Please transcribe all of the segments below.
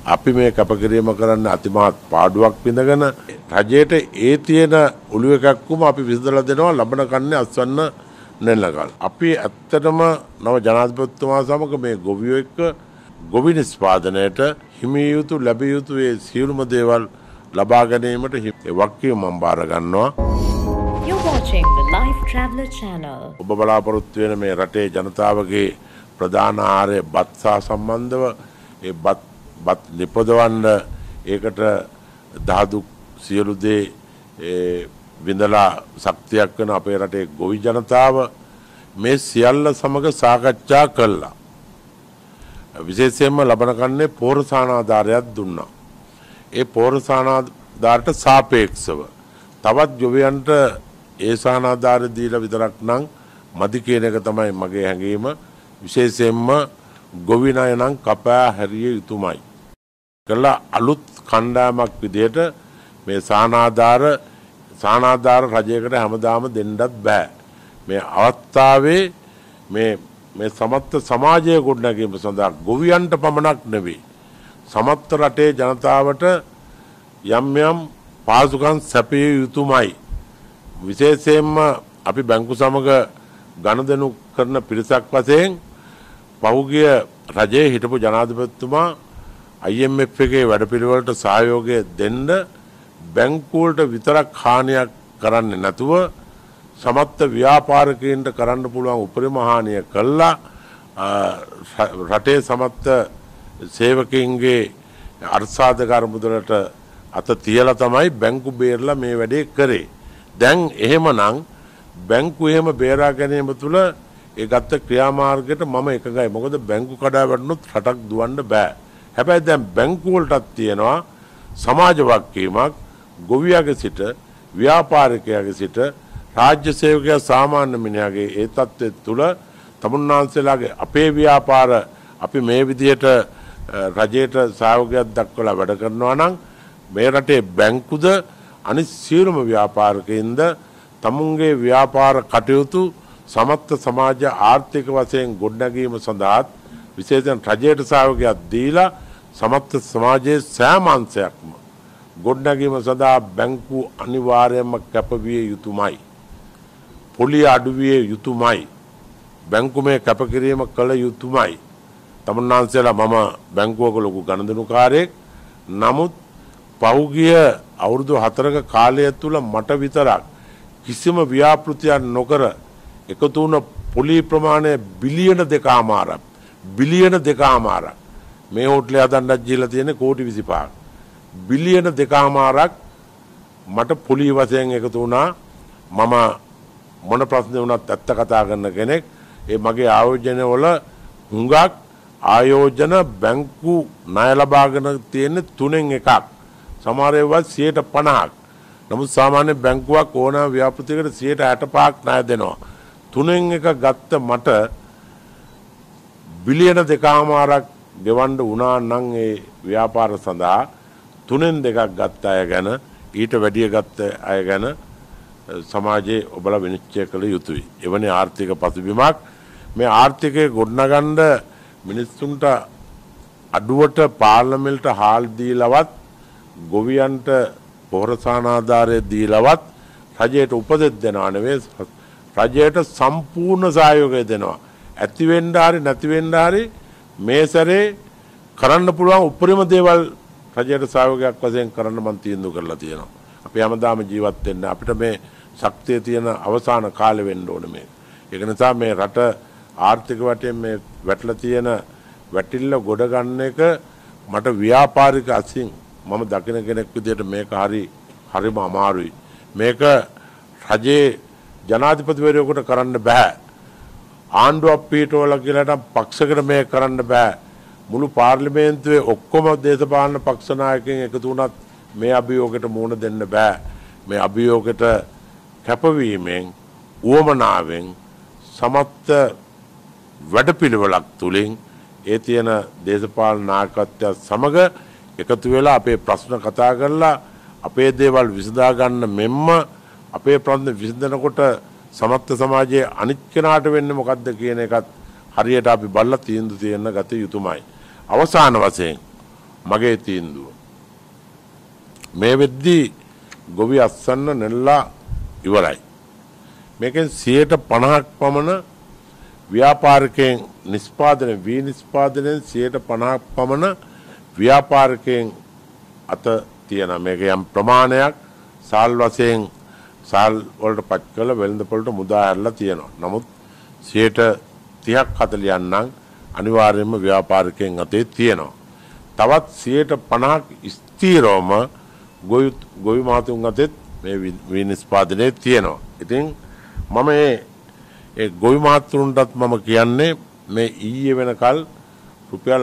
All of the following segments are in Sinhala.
අපි මේ කැපකිරීම කරන්න අතිමහත් පාඩුවක් විඳගෙන රජයට ඒ තියෙන ඔළුව එකක්කම අපි විසඳලා දෙනවා ලබන කන්නේ අස්වන්න නෙල්ලකල්. අපි ඇත්තටම නව ජනාධිපතිතුමා සමග මේ ගොවියෝ එක්ක ගොවි නිෂ්පාදනයට හිමිය යුතු ලැබිය යුතු ඒ සියලුම දේවල් ලබා ගැනීමට වක්කීම මම බාර ගන්නවා. You're watching the Life Traveller channel. ඔබ බලාපොරොත්තු වෙන මේ රටේ ජනතාවගේ ප්‍රධාන ආහාරය බත් සහ සම්බන්ධව ඒ බත් නිපදවන්න ඒකට ධාතු සියලු දේ විඳලා ශක්තියක් වෙන අපේ රටේ ගොවි ජනතාව මේ සියල්ල සමග සාකච්ඡා කළා. විශේෂයෙන්ම ලබන කන්නේ පෝරසානාධාරයක් දුන්නා. ඒ පෝරසානාධාරයට සාපේක්ෂව තවත් ගොවියන්ට ඒ සානාධාරය දීලා විතරක් නම් මදි කියන එක තමයි මගේ හැඟීම. විශේෂයෙන්ම ගොවි ණය නම් කපා හැරිය යුතුමයි. කළා අලුත් කණ්ඩායමක් විදිහට මේ සානාධාර රජයකට හැමදාම දෙන්නත් බෑ. මේ අවස්ථාවේ මේ සමත්ත සමාජය ගොඩනැගීම සඳහා ගොවියන්ට පමණක් නෙවෙයි සමත්ත රටේ ජනතාවට යම් පාසුකම් සැපිය යුතුමයි. විශේෂයෙන්ම අපි බැංකු සමග ගනුදෙනු කරන පිරිසක් වශයෙන් පහුගිය රජයේ හිටපු ජනාධිපතිතුමා IMF එකේ වැඩපිළිවෙලට සහයෝගය දෙන්න බැංකුවලට විතරක් හානියක් කරන්නේ නැතුව සමත්ත ව්‍යාපාරිකයන්ට කරන්න පුළුවන් උපරිම හානිය කළා. රටේ සමත්ත සේවකයින්ගේ අර්ථසාධක අරමුදලට අත තියලා තමයි බැංකු බේරලා මේ වැඩේ කරේ. දැන් එහෙමනම් බැංකු එහෙම බේරා ගැනීම තුළ ඒ ගත්ත ක්‍රියාමාර්ගයට මම එකගයි. මොකද බැංකු කඩා වැටුනොත් රටක් දුවන්න බෑ. හැබැයි දැන් බැංකු වලටත් තියෙනවා සමාජ වගකීමක්. ගොවියාගේ සිට ව්‍යාපාරිකයාගේ සිට රාජ්‍ය සේවකයා සාමාන්‍ය මිනිහාගේ ඒ තත්ත්වය තුළ තමුන්නාන්සේලාගේ අපේ ව්‍යාපාර අපි මේ විදිහට රජයට සහයෝගයක් දක්වලා වැඩ කරනවා නම් මේ රටේ බැංකුද අනිත් සියලුම ව්‍යාපාරිකයින්ද තමුන්ගේ ව්‍යාපාර කටයුතු සමත්ත සමාජ ආර්ථික වශයෙන් ගොඩනැගීම සඳහා විශේෂයෙන් රජයට සහයෝගයක් දීලා සමත්ත සමාජයේ සෑම අංශයක්ම ගොඩනැගීම සඳහා බැංකු අනිවාර්යයෙන්ම කැපවිය යුතුමයි. පොලිය අඩුවිය යුතුමයි. බැංකුවේ කැපකිරීම කළ යුතුමයි. තමුන්නාන්සේලා මම බැංකුවක ලොකු ගණදෙනුකාරයෙක්. නමුත් පහුගිය අවුරුදු 4ක කාලය තුල මට විතරක් කිසිම ව්‍යාපෘතියක් නොකර එකතු වුණ පොලි ප්‍රමාණය බිලියන 2.5 මේ හෝටලේ හදන්නත් ජීලා තියෙන කෝටි 25ක් බිලියන 2.5ක් මට පොලි වශයෙන් එකතු වුණා. මම මොන ප්‍රශ්නේ වුණත් ඇත්ත කතා කරන කෙනෙක්. ඒ මගේ ආයෝජන වල හුඟක් ආයෝජන බැංකු ණය ලබාගෙන තියෙන 3න් එකක්. සමහර ඒවා 50%ක්. නමුත් සාමාන්‍ය බැංකුවක් ඕන ව්‍යාපෘතියකට 65%ක් ණය දෙනවා. 3න් එක ගත්ත මට බිලියන 2.5ක් ගෙවන්න වුණා නම් ඒ ව්‍යාපාර සඳහා 3න් 2ක් ගත්ත අය ගැන ඊට වැඩිය ගත්ත අය ගැන සමාජයේ ඔබලා විනිශ්චය කළ යුතුයි. එවැනි ආර්ථික පසුබිමක් මේ ආර්ථිකය ගොඩනගන්න මිනිස්සුන්ට අඩුවට පාර්ලිමේන්තුවට හාල් දීලවත් ගොවියන්ට පොහොරසානාධාරය දීලවත් රජයට උපදෙස් දෙනවා නෙවෙයි රජයට සම්පූර්ණ සහයෝගය දෙනවා. ඇති වෙන්න හරි නැති වෙන්න හරි මේ සැරේ කරන්න පුළුවන් උපරිම දේවල් රජයට සහයෝගයක් වශයෙන් කරන්න මම තීන්දුව කරලා තියෙනවා. අපි හැමදාම ජීවත් වෙන්න අපිට මේ ශක්තිය තියෙන අවසාන කාලෙ වෙන්න ඕනේ මේ. ඒක නිසා මේ රට ආර්ථික වශයෙන් මේ වැටලා තියෙන වැටිල්ල ගොඩ ගන්න එක මට ව්‍යාපාරික අසින් මම දකින කෙනෙක් විදිහට මේක හරිම අමාරුයි. මේක රජයේ ජනාධිපතිවරයෙකුට කරන්න බෑ. ආණ්ඩුවක් පිටවල කියලාට පක්ෂයකට මේක කරන්න බෑ. මුළු පාර්ලිමේන්තුවේ ඔක්කොම දේශපාලන පක්ෂ නායකයන් එකතු වුණත් මේ අභියෝගයට මුහුණ දෙන්න බෑ. මේ අභියෝගයට කැපවීමෙන් උවමනාවෙන් සමත්ත වැඩපිළිවෙලක් තුලින් ඒ තියෙන දේශපාලන නායකත්වය සමග එකතු වෙලා අපේ ප්‍රශ්න කතා කරලා අපේ දේවල් විසඳා ගන්න මෙම්ම අපේ ප්‍රශ්න විසඳනකොට සමත්ත සමාජයේ අනිත් කෙනාට වෙන්නේ මොකද්ද කියන එකත් හරියට අපි බලලා තීන්දුව තියෙන්න ගත යුතුමයි. අවසාන වශයෙන් මගේ තීන්දුව. මේ වෙද්දී ගොවි අස්සන්න නෙල්ලා ඉවරයි. මේකෙන් 50% පමණ ව්‍යාපාරිකයන් නිෂ්පාදනය වී නිෂ්පාදනයෙන් 50% පමණ ව්‍යාපාරිකයන් අත තියෙන මේක යම් ප්‍රමාණයක් සාල් වශයෙන් සාල් වලට පත් කළ වෙළඳ පොළට මුදා හැරලා තියෙනවා. නමුත් 30ක් 40ක් නම් අනිවාර්යයෙන්ම ව්‍යාපාරිකයන් අතේ තියෙනවා. තවත් 50%ක් ස්ථීරවම ගොවි මහතුන් අතේ මේ වී නිෂ්පාදනයේ තියෙනවා. ඉතින් මම ඒ ගොවි මහතුන්ටත් මම කියන්නේ මේ ඊයේ වෙනකල් රුපියල්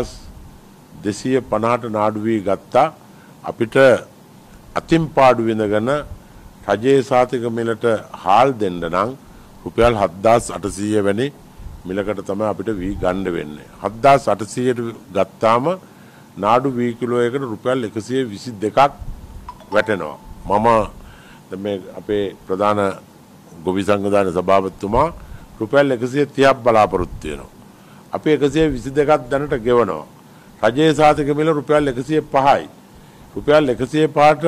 8250ට නාඩු වී ගත්තා. අපිට අතින් පාඩු විඳගෙන රජයේ සාතික මිලට හාල් දෙන්න නම් රුපියල් 7800 වැනි මිලකට තමයි අපිට වී ගන්න වෙන්නේ. 7800ට ගත්තාම නාඩු වී කිලෝ එකකට රුපියල් 122ක් වැටෙනවා. මම මේ අපේ ප්‍රධාන ගොවි සංවිධාන සභාපතිතුමා රුපියල් 130ක් බලාපොරොත්තු වෙනවා. අපි 122ක් දැනට ගෙවනවා. රජයේ සාතික මිල රුපියල් 105යි. රුපියල් 105ට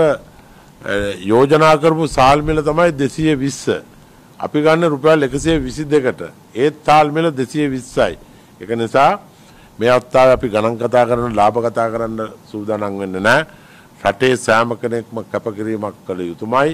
යෝජනා කරපු සාල් මිල තමයි 220. අපි ගන්න රුපියල් 122ට. ඒත් සාල් මිල 220යි. ඒක නිසා මේ අවස්ථාවේ අපි ගණන් කතා කරන ලාභ කතා කරන්න සූදානම් වෙන්නේ නැහැ. රටේ සෑම කෙනෙක්ම කැපකිරීමක් කළ යුතුමයි.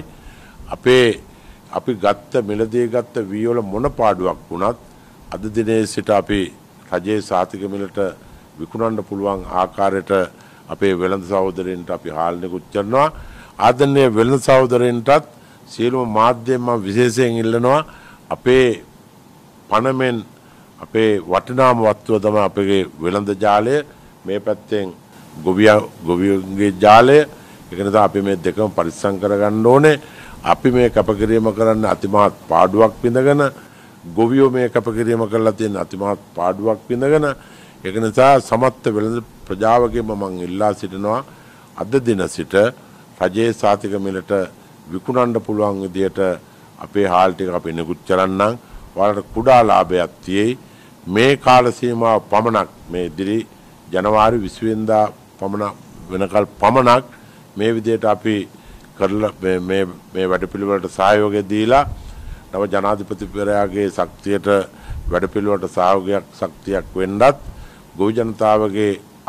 අපි ගත්ත මිලදී ගත්ත වී වල මොන පාඩුවක් වුණත් අද දිනේ සිට අපි රජයේ සාතික මිලට විකුණන්න පුළුවන් ආකාරයට අපේ වෙළඳ සහෝදරයන්ට අපි හාල් නිකුත් කරනවා. ආදරණීය වෙළඳ සහෝදරයන්ටත් සියලුම මාධ්‍යයෙන් මම විශේෂයෙන් ඉල්ලනවා අපේ පණමෙන් අපේ වටිනාම වස්තුව තමයි අපේ වෙළඳ ජාලය. මේ පැත්තෙන් ගොවියන්ගේ ජාලය. ඒක නිසා අපි මේ දෙකම පරිස්සම් කරගන්න ඕනේ. අපි මේ කැපකිරීම කරන්න අතිමහත් පාඩුවක් විඳගෙන ගොවියෝ මේ කැපකිරීම කරලා තියෙන අතිමහත් පාඩුවක් විඳගෙන ඒක නිසා සමස්ත වෙළඳ ප්‍රජාවගේම මම ඉල්ලා සිටිනවා අද දින සිට රජයේ සාතික මිලට විකුණන්න පුළුවන් විදියට අපේ හාල් ටික අපි නිකුත් කරන්නම්. ඔයාලට කුඩා ලාභයක් තියෙයි. මේ කාල සීමාව පමණක් මේ ඉදිරි ජනවාරි 20 වෙනිදා පමණ වෙනකල් පමණක් මේ විදියට අපි කරලා මේ වැඩපිළිවෙලට සහයෝගය දීලා නව ජනාධිපතිවරයාගේ ශක්තියට වැඩපිළිවෙලට ශක්තියක් වෙන්නත් ගොවි ජනතාවගේ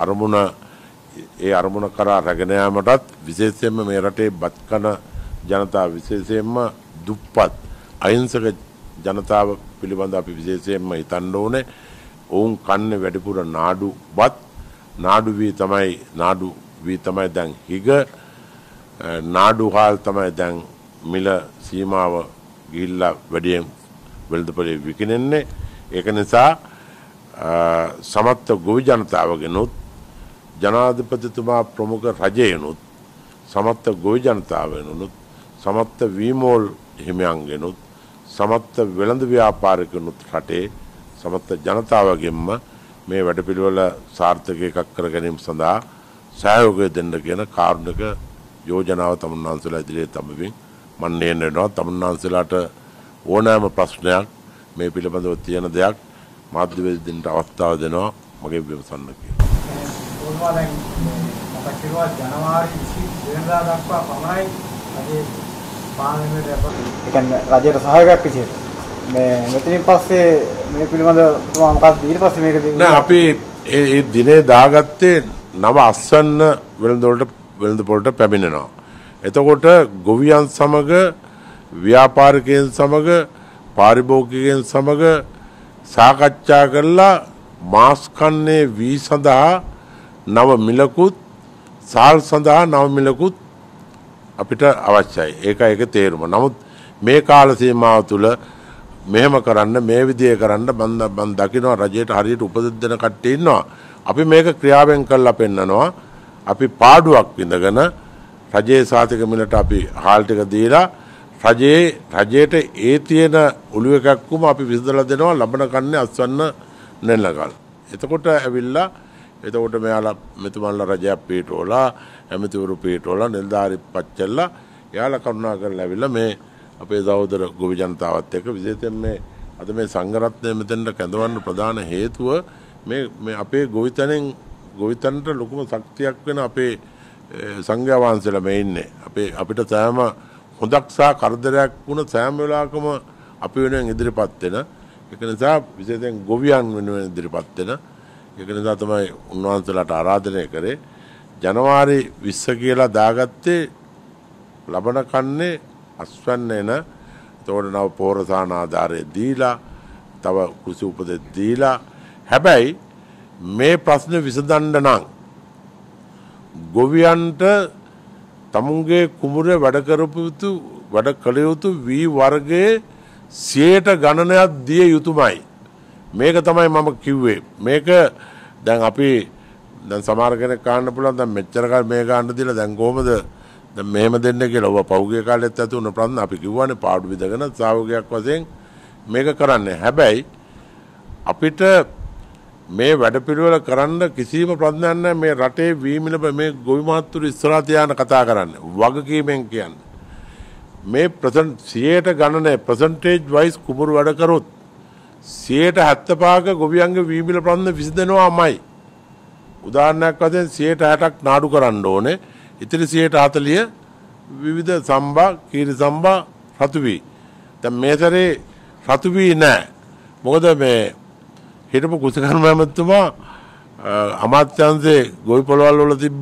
අරමුණ කරා රැගෙන යාමටත් විශේෂයෙන්ම මේ රටේ බත් කන ජනතාව විශේෂයෙන්ම දුප්පත් අහිංසක ජනතාව පිළිබඳ අපි විශේෂයෙන්ම හිතන්න ඕනේ. ඔවුන් කන්නේ වැඩිපුර නාඩු වී තමයි දැන් හිග නාඩු හාල් තමයි දැන් මිල සීමාව ගිහිල්ලා වැඩියෙන් වෙළඳපොලේ විකිනෙන්නේ. ඒක නිසා සමස්ත ගොවි ජනතාවගෙනුත් ජනාධිපතිතුමා ප්‍රමුඛ රජයෙනුත් සමස්ත ගොවි ජනතාවගෙනුත් සමස්ත වීමෝල් හිමියන්ගෙනුත් සමස්ත වෙළඳ ව්‍යාපාරිකනුත් රටේ සමස්ත ජනතාවගෙන්ම මේ වැඩපිළිවෙල සාර්ථක එකක් කර ගැනීම සඳහා සහයෝගය දෙන්න කියන කාරුණික යෝජනාව තමුන්නාන්සලා ඉදිරියේ තබමින් මම නේනවා තමුන්නාන්සලාට ඕනෑම ප්‍රශ්නයක් මේ පිළිබඳව තියෙන දෙයක් මාධ්‍යවේදීන්ට අවස්ථාව දෙනවා මගේ විමසන්න කියලා. ඕනවා දැන් අපට කිව්වා ජනවාරි 20 වෙනිදා දක්වා පමණයි රජයේ පාර්ලිමේන්තුවේ ඒ කියන්නේ රජයට සහයෝගයක් විදියට මේ මෙතනින් පස්සේ මේ පිළිබඳව මොකක්ද ඊට පස්සේ මේක නෑ අපි ඒ දිනේ දාගත්තේ නව අස්වැන්න වෙළඳ පොළට පැමිණෙනවා. එතකොට ගොවියන් සමග ව්‍යාපාරිකයන් සමග පාරිභෝගිකයන් සමග සාකච්ඡා කරලා මාස් කන්නේ වී සඳහා නව මිලකුත් සාල් සඳහා නව මිලකුත් අපිට අවශ්‍යයි. ඒක තේරුම. නමුත් මේ කාල සීමාව තුළ මෙහෙම කරන්න මේ විදිහේ කරන්න මම දකිනවා රජයට හරියට උපදෙස් දෙන කට්ටිය ඉන්නවා. අපි මේක ක්‍රියාවෙන් කරලා පෙන්නනවා. අපි පාඩුවක් විඳගෙන රජයේ සාතික මිලට අපි හාල් ටික දීලා රජයට ඒ තියෙන උළු එකක්ම අපි විසඳලා දෙනවා ලබන කන්නේ අස්වන්න නෙල්ලකල්. එතකොට මෙයාලා මෙතුමන්ලා රජයක් පිටෝලා ඇමතිවරු පිටෝලා නිලධාරි පච්චල්ලා එයාලා කරුණා කරලා ඇවිල්ලා මේ අපේ සහෝදර ගොවි ජනතාවත් එක්ක විශේෂයෙන් අද මේ සංඝ රත්නය මෙතෙන්ට කැඳවන්න ප්‍රධාන හේතුව මේ අපේ ගොවිතැනට ලොකුම ශක්තියක් වෙන අපේ සංඝයා වහන්සේලා මේ ඉන්නේ. අපිට සෑම හොඳක් සහ කරදරයක් වුණ සෑම වෙලාවකම අපි වෙනුවෙන් ඉදිරිපත් වෙන. ඒක නිසා විශේෂයෙන් ගොවියන් වෙනුවෙන් ඉදිරිපත් වෙන. ඒක නිසා තමයි උන්වහන්සේලාට ආරාධනය කරේ. ජනවාරි 20 කියලා දාගත්තේ ලබන කන්නේ අස්වැන්න එන. එතකොට නව පෝරසාන ආධාරය දීලා තව කෘෂි උපදෙස් දීලා හැබැයි මේ ප්‍රශ්න විසඳන්න නම් ගොවියන්ට තමුන්ගේ කුඹුරේ වැඩ කළ යුතු වී වර්ගයේ 100 ගණනයක් දිය යුතුමයි. මේක තමයි මම කිව්වේ. මේක දැන් අපි දැන් සමහර කෙනෙක් කාන්න පුළුවන් දැන් මෙච්චර කාල මේ ගන්න දීලා දැන් කොහමද දැන් මෙහෙම දෙන්න කියලා. ඔබ පෞගේ කාලෙත් ඇති වුණ ප්‍රශ්න අපි කිව්වනේ පාඩු විදගෙන සාවකයක් වශයෙන් මේක කරන්නේ. හැබැයි අපිට මේ වැඩපිළිවෙල කරන්න කිසිම ප්‍රශ්නයක් නැහැ. මේ රටේ වීමිල මේ ගොවි මහත්තුරු ඉස්සරහා තියාන කතා කරන්නේ. වගකීමෙන් කියන්නේ. මේ 100 ගණනේ percentage wise කුඹුරු වැඩ කරොත් 75%ක ගොවියන්ගේ වීමිල ප්‍රශ්න විසඳනවාමයි. උදාහරණයක් වශයෙන් 60%ක් නාඩු කරන්න ඕනේ. ඉතිරි 40% විවිධ සම්බා, කීරි සම්බා, රතු වී. දැන් මේ සැරේ රතු වී නැහැ. මොකද මේ හිටපු කුසකර්ම මහත්මයා අමාත්‍යාංශයේ ගොවි පොළවල් වල තිබ්බ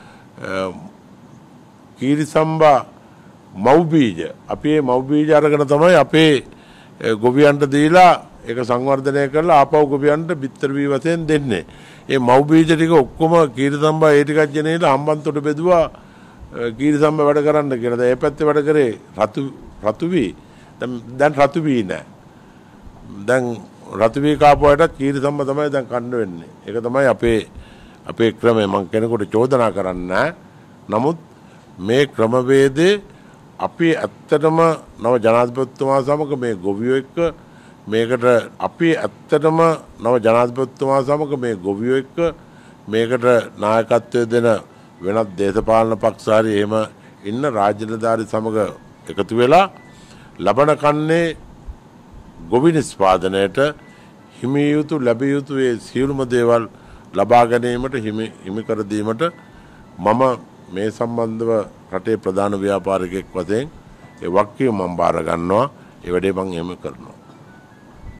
කීරි සම්බා මව් බීජ අපි මේ මව් බීජ අරගෙන තමයි අපේ ගොවියන්ට දීලා ඒක සංවර්ධනය කරලා ආපහු ගොවියන්ට බිත්තර වී වශයෙන් දෙන්නේ. මේ මව් බීජ ටික ඔක්කොම කීරි සම්බා ඒ ටිකක් ගෙනේලා හම්බන්තොට බෙදුවා කීරි සම්බා වැඩ කරන්න කියලා. දැන් ඒ පැත්තේ වැඩ කරේ රතු වී. දැන් රතු වී නැහැ. දැන් රතු වී කාපුවාට කීරි සම්බා තමයි දැන් කන්න වෙන්නේ. ඒක තමයි අපේ ක්‍රමය. මම කෙනෙකුට චෝදනා කරන්නේ නමුත් මේ ක්‍රමවේදේ අපි ඇත්තටම නව ජනාධිපතිතුමා සමග මේ ගොවියෝ එක්ක මේකට අපි ඇත්තටම නව ජනාධිපතිතුමා සමග මේ ගොවියෝ එක්ක මේකට නායකත්වය දෙන වෙනත් දේශපාලන පක්ෂ හරි එහෙම ඉන්න රාජ්‍ය නිලධාරි සමග එකතු වෙලා ලබන කන්නේ ගොවි නිෂ්පාදනයට හිමි යුතු ලැබිය යුතු ඒ සියලුම දේවල් ලබා ගැනීමට හිමි කර දීමට මම මේ සම්බන්ධව රටේ ප්‍රධාන ව්‍යාපාරිකයෙක් වශයෙන් ඒ වක්කීම මම බාර ගන්නවා. ඒ වැඩේ මම එහෙම කරනවා.